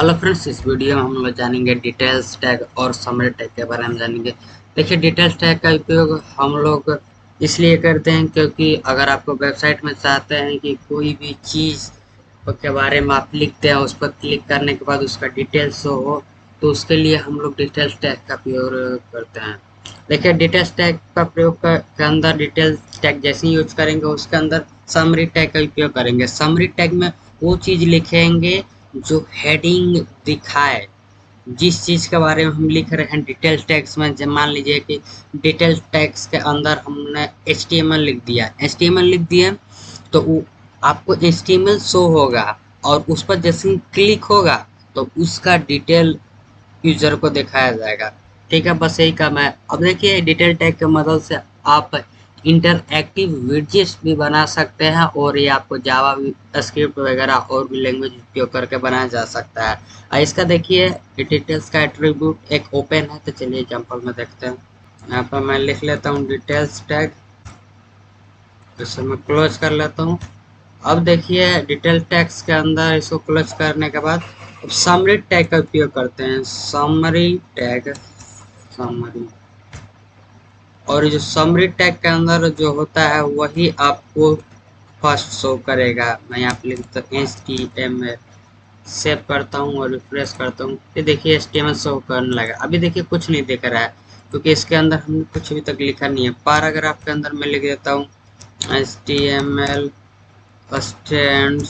Hello friends, इस video में हम लोग जानेंगे डिटेल्स टैग और समरी टैग के बारे में जानेंगे। देखिए, डिटेल्स टैग का उपयोग हम लोग इसलिए करते हैं क्योंकि अगर आपको वेबसाइट में चाहते हैं कि कोई भी चीज़ के बारे में आप लिखते हैं, उस पर क्लिक करने के बाद उसका डिटेल्स हो, तो उसके लिए हम लोग डिटेल्स टैग का प्रयोग करते हैं। देखिए, डिटेल्स टैग का प्रयोग के अंदर डिटेल्स टैग जैसे यूज करेंगे उसके अंदर समरी टैग का उपयोग करेंगे। समरी टैग में वो चीज़ लिखेंगे जो हेडिंग दिखाए, जिस चीज़ के बारे में हम लिख रहे हैं डिटेल टैग्स में। जब मान लीजिए कि डिटेल टैग्स के अंदर हमने HTML लिख दिया, HTML लिख दिया तो वो आपको HTML शो होगा और उस पर जैसे ही क्लिक होगा तो उसका डिटेल यूजर को दिखाया जाएगा। ठीक है, बस यही काम है। अब देखिए, डिटेल टैग की मदद से आप इंटरएक्टिव विडजेट्स भी बना सकते हैं और ये आपको जावा स्क्रिप्ट वगैरह और भी लैंग्वेज उपयोग करके बनाया जा सकता है। इसका देखिए, डिटेल्स का एट्रीब्यूट एक ओपन है, तो चलिए एग्जांपल में देखते हैं। यहाँ पर मैं लिख लेता हूँ डिटेल्स टैग, इसे मैं क्लोज कर लेता हूँ। अब देखिए, डिटेल टैग्स के अंदर इसको क्लोज करने के बाद समरी टैग का उपयोग करते हैं। समरी टैग, समरी, और जो समरी टैग के अंदर जो होता है वही आपको फर्स्ट शो करेगा। मैं यहाँ पे लिखता हूँ HTML, सेव करता हूँ और रिफ्रेश करता हूँ। ये देखिए HTML शो करने लगा। अभी देखिए कुछ नहीं दिख रहा है क्योंकि इसके अंदर हमने कुछ अभी तक लिखा नहीं है। पैराग्राफ के अंदर मैं लिख देता हूँ HTML stands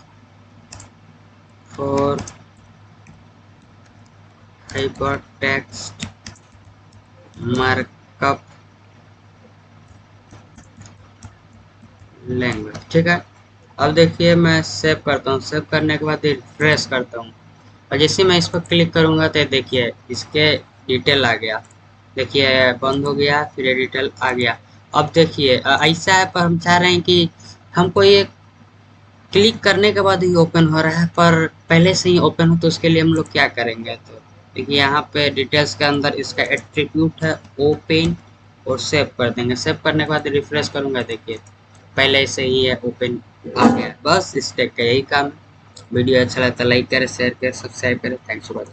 for hypertext markup language. ठीक है, अब देखिए मैं सेव करता हूँ। सेव करने के बाद रिफ्रेश करता हूँ और जैसे मैं इस पर क्लिक करूँगा तो देखिए इसके डिटेल आ गया। देखिए बंद हो गया, फिर ये डिटेल आ गया। अब देखिए ऐसा है, पर हम चाह रहे हैं कि हमको ये क्लिक करने के बाद ही ओपन हो रहा है, पर पहले से ही ओपन हो, तो उसके लिए हम लोग क्या करेंगे। तो देखिए यहाँ पे डिटेल्स के अंदर इसका एट्रीब्यूट है ओपन और सेव कर देंगे। सेव करने के बाद रिफ्रेश करूँगा, देखिए पहले से ही है ओपन आ गया। बस इस टैग का यही काम है। वीडियो अच्छा लगता है लाइक करें, शेयर करें, सब्सक्राइब करें। Thanks for watching.